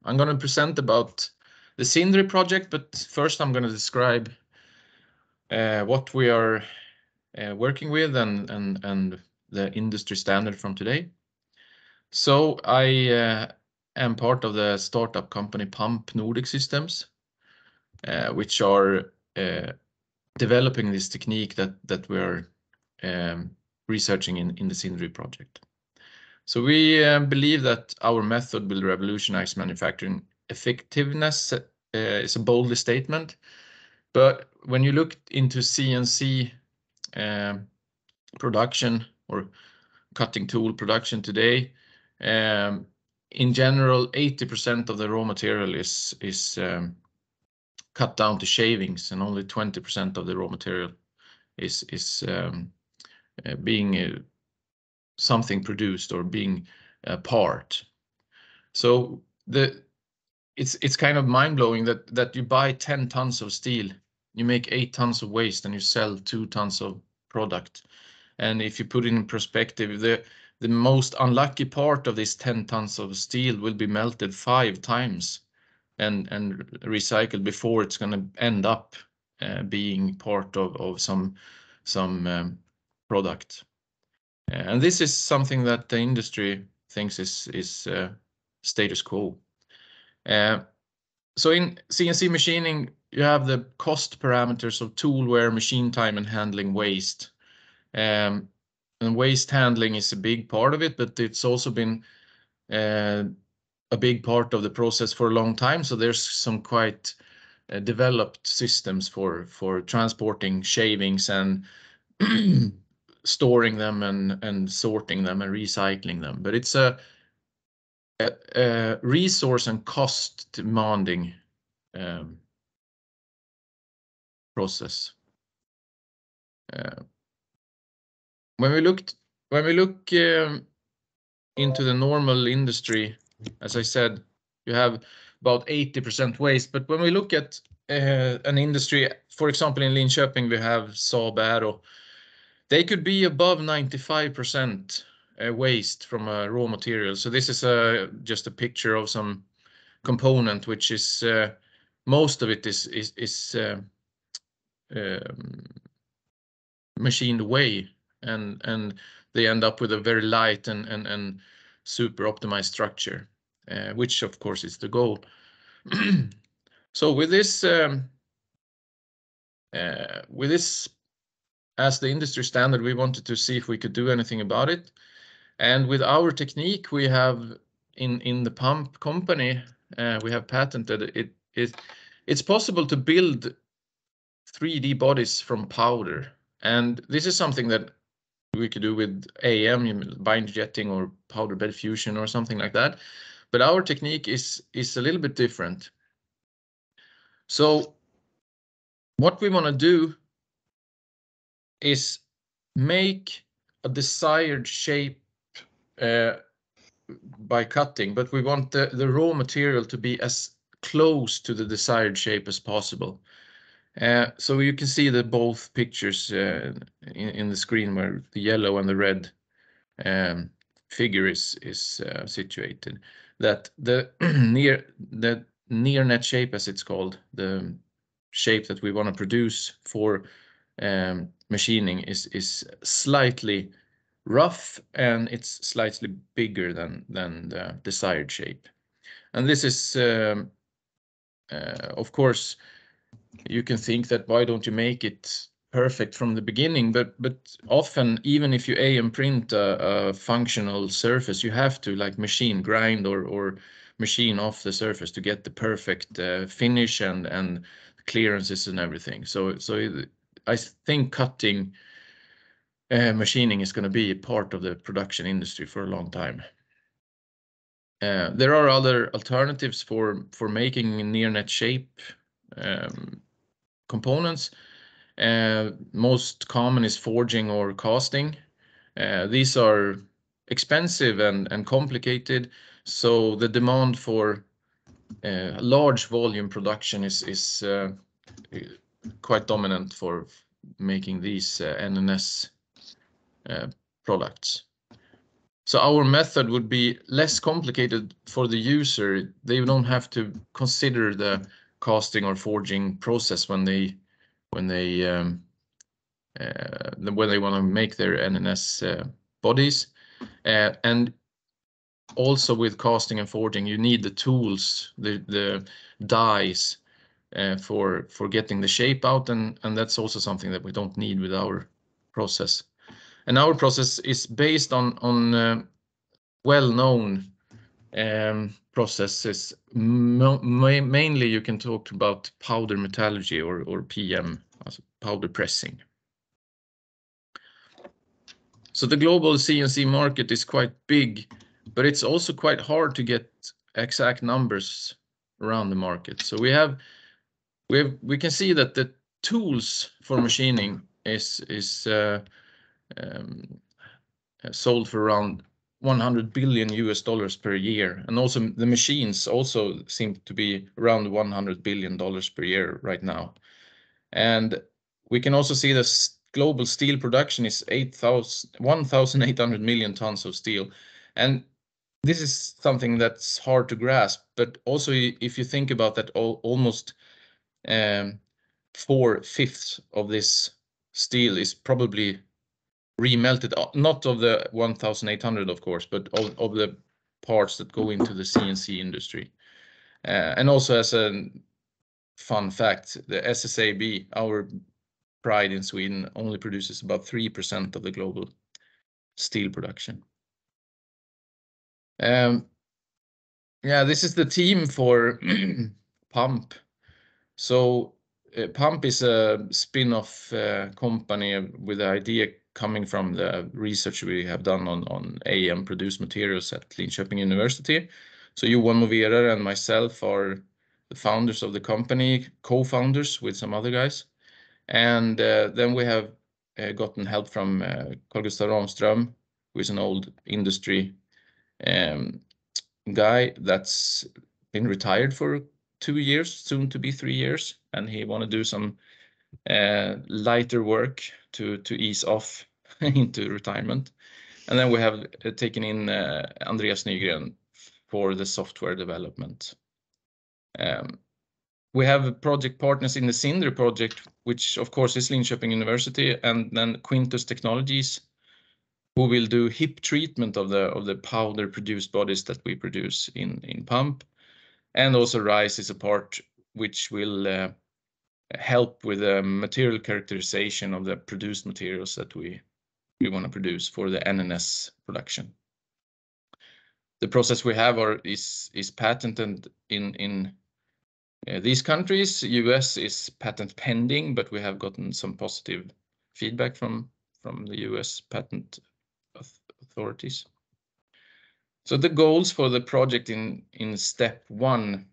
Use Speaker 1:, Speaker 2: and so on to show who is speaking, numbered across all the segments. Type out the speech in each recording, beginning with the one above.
Speaker 1: I'm going to present about the SINDRI project, but first I'm going to describe what we are working with and the industry standard from today. So I am part of the startup company Pump Nordic Systems, which are developing this technique that we're researching in the SINDRI project. So we believe that our method will revolutionize manufacturing effectiveness. Is a bold statement, but when you look into CNC production or cutting tool production today, in general, 80% of the raw material is cut down to shavings, and only 20% of the raw material is being something produced or being a part. So it's kind of mind-blowing that you buy 10 tons of steel, you make 8 tons of waste, and you sell 2 tons of product. And if you put it in perspective, the most unlucky part of this 10 tons of steel will be melted 5 times and recycled before it's going to end up being part of some product. And this is something that the industry thinks is status quo. So in CNC machining, you have the cost parameters of tool wear, machine time, and handling waste. And waste handling is a big part of it, but it's also been a big part of the process for a long time. So there's some quite developed systems for transporting shavings and storing them and sorting them and recycling them. But it's a resource and cost demanding process. When we look into the normal industry, as I said, you have about 80% waste. But when we look at an industry, for example, in Linköping, we have Saab Aero. They could be above 95% waste from a raw material. So this is just a picture of some component, which is most of it is machined away, and they end up with a very light and super optimized structure, which of course is the goal. So with this as the industry standard, we wanted to see if we could do anything about it. And with our technique, we have in the pump company, we have patented it. It's possible to build 3D bodies from powder, and this is something that we could do with AM, bind jetting, or powder bed fusion, or something like that. But our technique is a little bit different. So what we want to do is make a desired shape by cutting, but we want the raw material to be as close to the desired shape as possible. So you can see that both pictures in the screen, where the yellow and the red figure is situated, that the near net shape, as it's called, the shape that we want to produce for machining, is slightly rough, and it's slightly bigger than the desired shape. And this is of course, you can think that why don't you make it perfect from the beginning, but often, even if you AM print a functional surface, you have to like machine grind or machine off the surface to get the perfect finish and clearances and everything. So I think cutting machining is going to be a part of the production industry for a long time. There are other alternatives for making near net shape components. Most common is forging or casting. These are expensive and complicated, so the demand for large volume production is quite dominant for making these NNS products. So our method would be less complicated for the user. They don't have to consider the casting or forging process when they want to make their NNS bodies. And also with casting and forging, you need the tools, the dies for getting the shape out, and that's also something that we don't need with our process. And our process is based on well-known processes. Mainly you can talk about powder metallurgy or PM, also powder pressing. So the global CNC market is quite big, but it's also quite hard to get exact numbers around the market. So we can see that the tools for machining is sold for around $100 billion per year, and also the machines also seem to be around $100 billion per year right now. And we can also see the global steel production is 1,800 million tons of steel, and this is something that's hard to grasp. But also, if you think about that, almost 4/5 of this steel is probably remelted, not of the 1,800, of course, but of the parts that go into the CNC industry. And also, as a fun fact, the SSAB, our pride in Sweden, only produces about 3% of the global steel production. Yeah, this is the team for Pump. So Pump is a spin-off company with the idea coming from the research we have done on AM produced materials at Linköping University. So Johan Moverer and myself are the founders of the company, co-founders with some other guys. And then we have gotten help from Carl Gustav Ramström, who is an old industry guy that's been retired for 2 years, soon to be 3 years, and he want to do some lighter work to ease off into retirement. And then we have taken in Andreas Nygren for the software development. We have project partners in the SINDRI project, which of course is Linköping University, and then Quintus Technologies, who will do hip treatment of the powder produced bodies that we produce in Pump. And also RISE is a part which will help with the material characterization of the produced materials that we want to produce for the NNS production. The process we have is patented in these countries. US is patent pending, but we have gotten some positive feedback from the US patent authorities. So the goals for the project in step 1,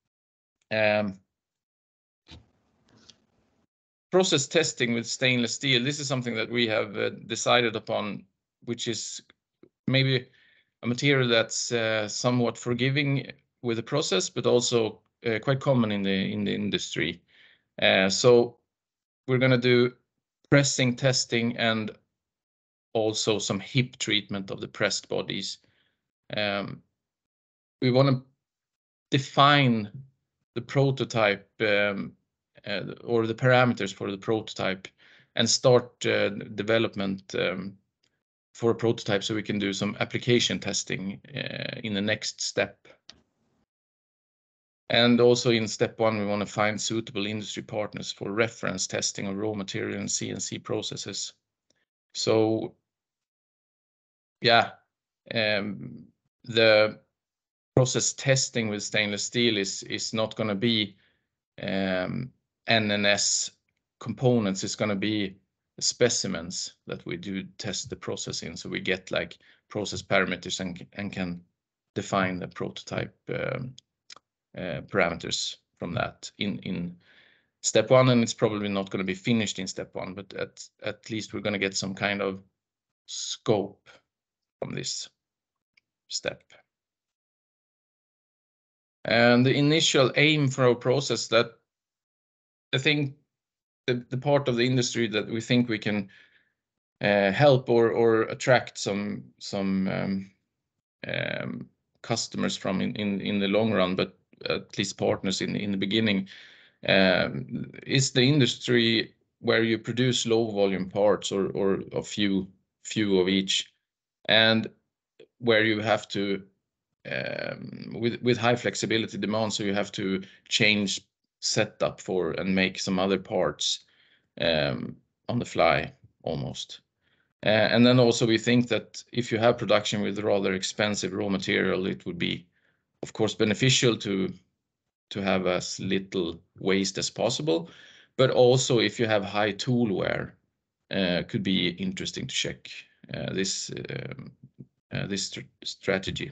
Speaker 1: process testing with stainless steel. This is something that we have decided upon, which is maybe a material that's somewhat forgiving with the process, but also quite common in the industry. So we're going to do pressing testing and also some hip treatment of the pressed bodies. We want to define the prototype or the parameters for the prototype and start development for a prototype, so we can do some application testing in the next step. And also in step 1, we want to find suitable industry partners for reference testing of raw material and CNC processes. So yeah, the process testing with stainless steel is not going to be NNS components. It's going to be specimens that we do test the process in, so we get like process parameters and can define the prototype parameters from that in step 1, and it's probably not going to be finished in step 1, but at least we're going to get some kind of scope from this step. And the initial aim for our process, that I think the part of the industry that we think we can help or attract some customers from in the long run, but at least partners in the beginning, is the industry where you produce low volume parts or a few of each, and where you have to with high flexibility demand, so you have to change setup for and make some other parts on the fly almost. And then also we think that if you have production with rather expensive raw material, it would be, of course, beneficial to have as little waste as possible. But also if you have high tool wear, could be interesting to check this strategy.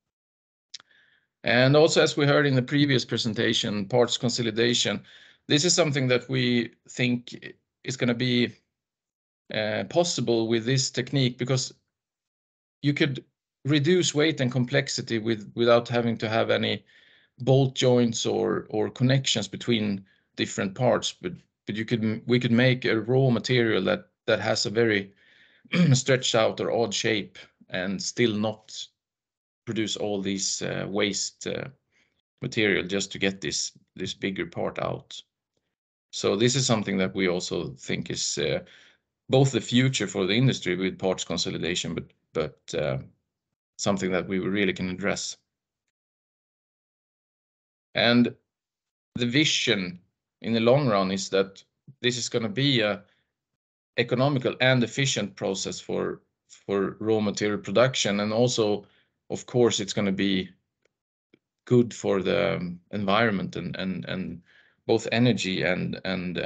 Speaker 1: And also, as we heard in the previous presentation, parts consolidation. This is something that we think is going to be possible with this technique, because you could reduce weight and complexity without having to have any bolt joints or connections between different parts. But we could make a raw material that has a very stretched out or odd shape and still not produce all these waste material just to get this bigger part out. So this is something that we also think is both the future for the industry with parts consolidation, but something that we really can address. And the vision in the long run is that this is going to be a economical and efficient process for raw material production, and also, of course, it's going to be good for the environment and both energy and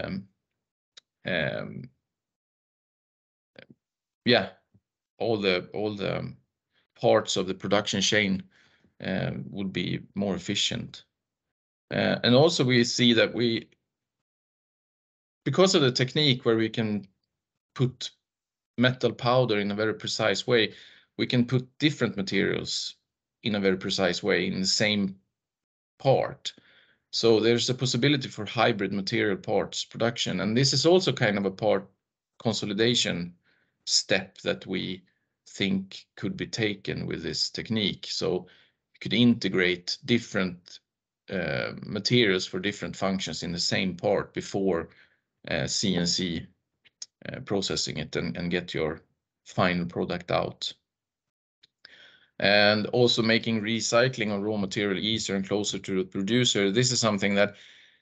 Speaker 1: yeah, all the parts of the production chain would be more efficient. And also we see that because of the technique where we can put metal powder in a very precise way, we can put different materials in a very precise way in the same part. So there's a possibility for hybrid material parts production, and this is also kind of a part consolidation step that we think could be taken with this technique. So you could integrate different materials for different functions in the same part before CNC processing it and get your final product out. And also making recycling of raw material easier and closer to the producer. This is something that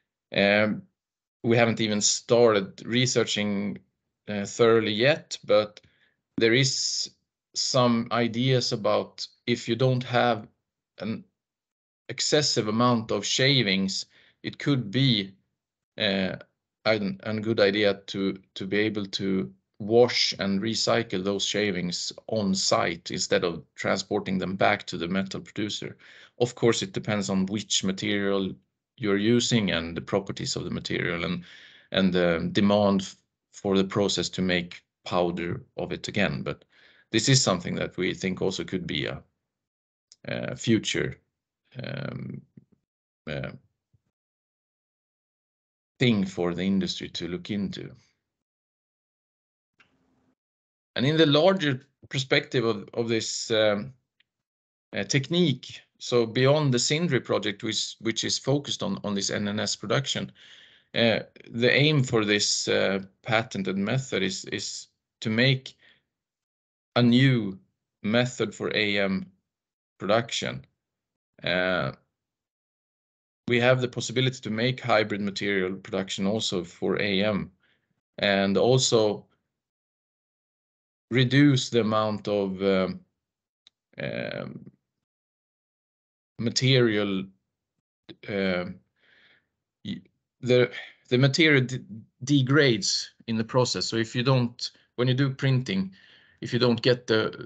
Speaker 1: we haven't even started researching thoroughly yet, but there is some ideas about if you don't have an excessive amount of shavings, it could be a good idea to be able to wash and recycle those shavings on site instead of transporting them back to the metal producer. Of course, it depends on which material you're using and the properties of the material and the demand for the process to make powder of it again. But this is something that we think also could be a future thing for the industry to look into. And in the larger perspective of this technique, so beyond the SINDRI project, which is focused on this NNS production, the aim for this patented method is to make a new method for AM production. We have the possibility to make hybrid material production also for AM, and also reduce the amount of material. The material degrades in the process. So if you don't, when you do printing, if you don't get the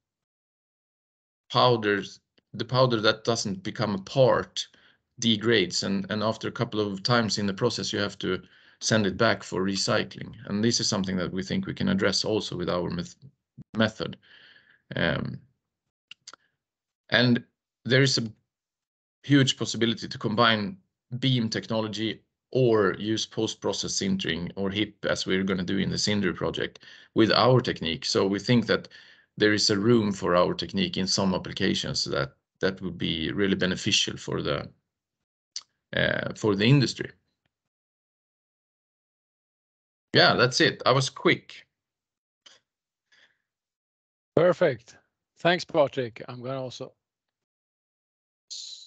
Speaker 1: powder that doesn't become a part degrades, and after a couple of times in the process you have to send it back for recycling. And this is something that we think we can address also with our method. And there is a huge possibility to combine beam technology or use post-process sintering or HIP as we're going to do in the SINDRI project with our technique. So we think that there is a room for our technique in some applications that would be really beneficial for the industry. Yeah, that's it. I was quick.
Speaker 2: Perfect. Thanks, Patrik. I'm gonna also